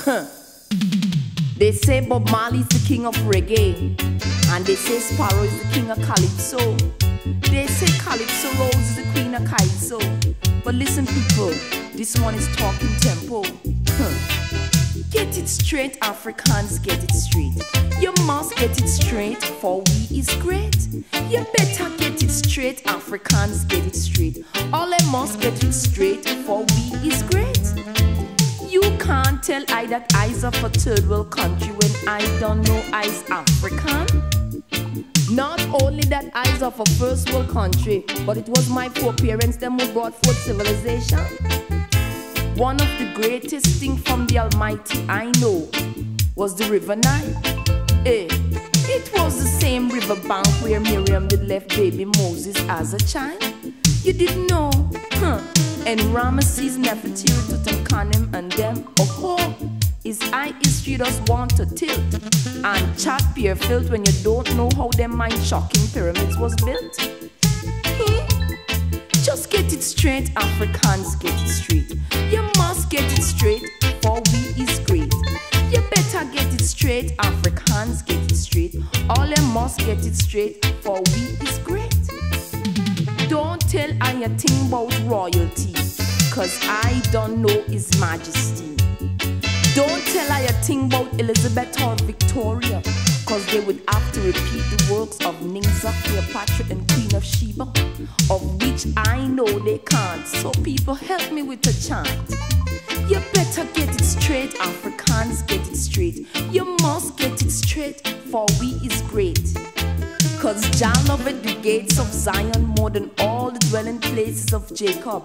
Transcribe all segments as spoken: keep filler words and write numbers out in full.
Huh. They say Bob Marley's the king of reggae, and they say Sparrow is the king of calypso. They say Calypso Rose is the queen of Kaiso. But listen people, this one is talking tempo. Huh. Get it straight, Africans, get it straight. You must get it straight, for we is great. You better get it straight, Africans, get it straight. All I must get it straight, for we is great. You can't tell I that I's of a third world country when I don't know I's African. Not only that I's of a first world country, but it was my foreparents them who brought forth civilization. One of the greatest things from the Almighty I know was the river Nile. Eh, it was the same river bank where Miriam did left baby Moses as a child. You didn't know, huh? And Ramesses, Nefertiti, Tutankhamun and them, oh ho, is I history does want to tilt and chat peer filled when you don't know how them mind-shocking pyramids was built. Hmm? Just get it straight, Africans, get it straight. You must get it straight, for we is great. You better get it straight, Africans, get it straight. All you must get it straight, for we is great. Don't tell I a thing about royalty, cause I don't know His Majesty. Don't tell I a thing about Elizabeth or Victoria, cause they would have to repeat the works of Ninza, Cleopatra and Queen of Sheba, of which I know they can't. So people help me with a chant. You better get it straight, Africans, get it straight. You must get it straight, for we is great. Cause Jah loveth the gates of Zion more than all the dwelling places of Jacob.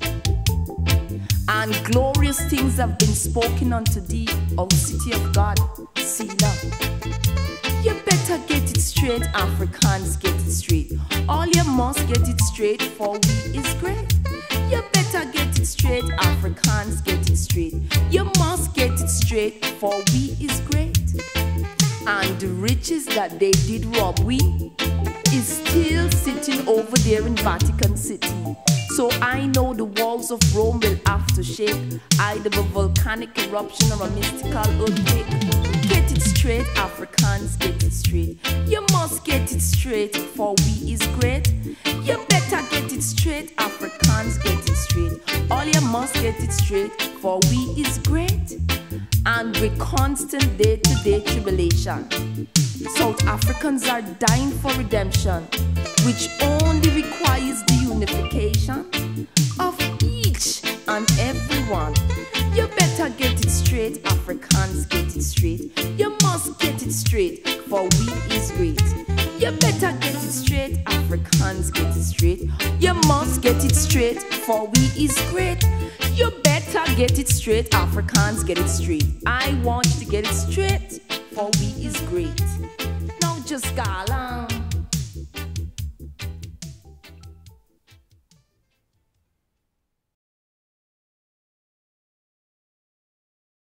And glorious things have been spoken unto thee, O city of God, Selah. You better get it straight, Africans, get it straight. All you must get it straight, for we is great. You better get it straight, Africans, get it straight. You must get it straight, for we is great. And the riches that they did rob we is still sitting over there in Vatican City. So I know the walls of Rome will have to shake, either a volcanic eruption or a mystical earthquake. Get it straight, Africans, get it straight. You must get it straight, for we is great. You better get it straight, Africans, get it straight. All you must get it straight, for we is great. And with constant day-to-day tribulation, South Africans are dying for redemption, which only requires the unification of each and everyone. You better get it straight, Africans, get it straight. You must get it straight, for we is great. You better get it straight, Africans, get it straight. You must get it straight, for we is great. You better get it straight, Africans, get it straight. I want you to get it straight, for we is great. Now just go along.